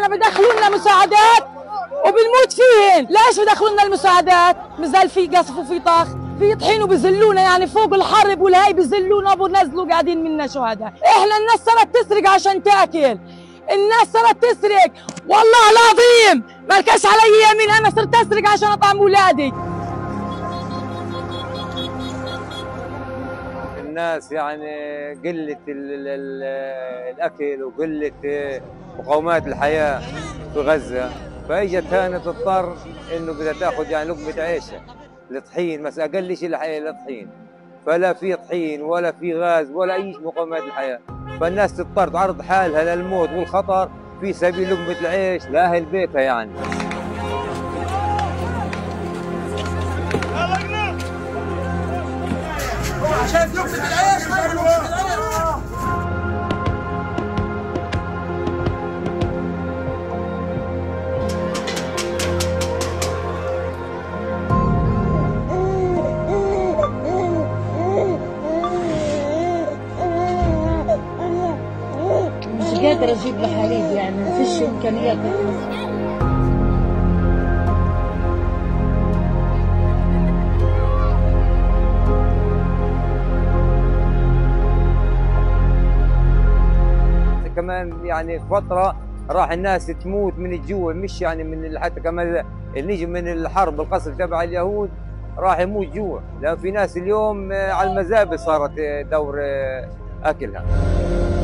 احنا بدخلوا لنا مساعدات وبنموت فيهن. ليش بدخلوا لنا المساعدات؟ مازال في قصف وفي طخ، في طحين وبذلونا، يعني فوق الحرب والهي بذلونا وبنزلوا قاعدين منا شهداء. احنا الناس صارت تسرق عشان تاكل، الناس صارت تسرق، والله العظيم مالكش علي يمين، انا صرت اسرق عشان اطعم اولادي. الناس يعني قلة الأكل وقلة مقومات الحياة في غزة، فاجت هنا تضطر إنه بدها تاخذ يعني لقمة عيشها. الطحين بس أقل شيء الطحين، فلا في طحين ولا في غاز ولا أي مقومات الحياة، فالناس تضطر تعرض حالها للموت والخطر في سبيل لقمة العيش لأهل بيتها يعني. شايف لقمة العيش؟ مش قادر اجيب له حليب، يعني ما فيش امكانيات. كمان يعني فترة راح الناس تموت من الجوع، مش يعني من حتى كمان اللي نجي من الحرب القصف تبع اليهود راح يموت جوع، لأن في ناس اليوم على المزابل صارت دور أكلها.